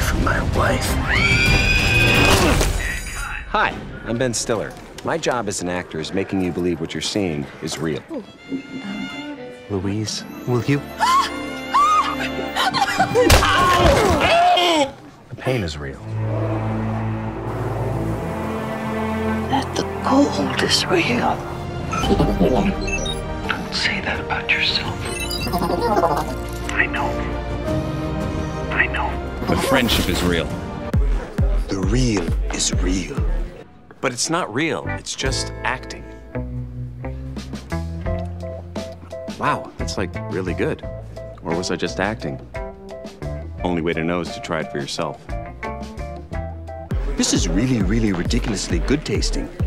from my wife. Hi, I'm Ben Stiller. My job as an actor is making you believe what you're seeing is real. Louise, will you? The pain is real. That the cold is real. Don't say that about yourself. I know. I know. But friendship is real. The real is real. But it's not real, it's just acting. Wow, that's like really good. Or was I just acting? Only way to know is to try it for yourself. This is really, really ridiculously good tasting.